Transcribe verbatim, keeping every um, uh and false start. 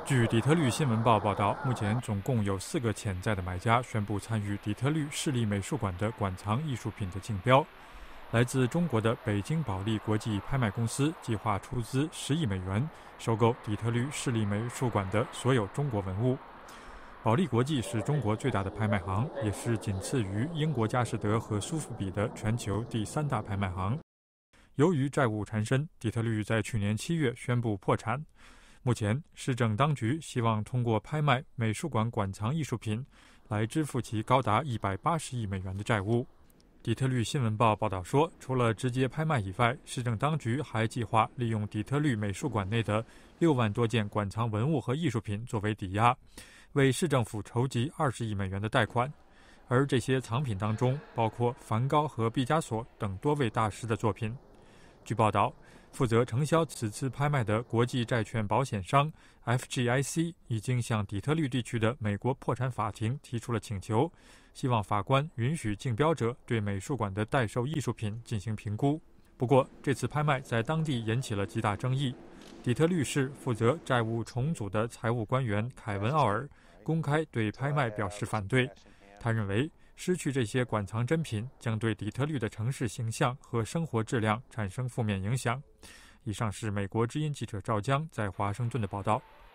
据底特律新闻报报道，目前总共有四个潜在的买家宣布参与底特律市立美术馆的馆藏艺术品的竞标。来自中国的北京保利国际拍卖公司计划出资十亿美元收购底特律市立美术馆的所有中国文物。保利国际是中国最大的拍卖行，也是仅次于英国佳士得和苏富比的全球第三大拍卖行。由于债务缠身，底特律在去年七月宣布破产。目前，市政当局希望通过拍卖美术馆馆藏艺术品来支付其高达一百八十亿美元的债务。底特律新闻报报道说，除了直接拍卖以外，市政当局还计划利用底特律美术馆内的六万多件馆藏文物和艺术品作为抵押，为市政府筹集二十亿美元的贷款。而这些藏品当中包括梵高和毕加索等多位大师的作品。据报道，负责承销此次拍卖的国际债券保险商 F G I C 已经向底特律地区的美国破产法庭提出了请求，希望法官允许竞标者对美术馆的待售艺术品进行评估。不过，这次拍卖在当地引起了极大争议。底特律市负责债务重组的财务官员凯文·奥尔公开对拍卖表示反对。他认为，失去这些馆藏珍品将对底特律的城市形象和生活质量产生负面影响。以上是美国之音记者赵江在华盛顿的报道。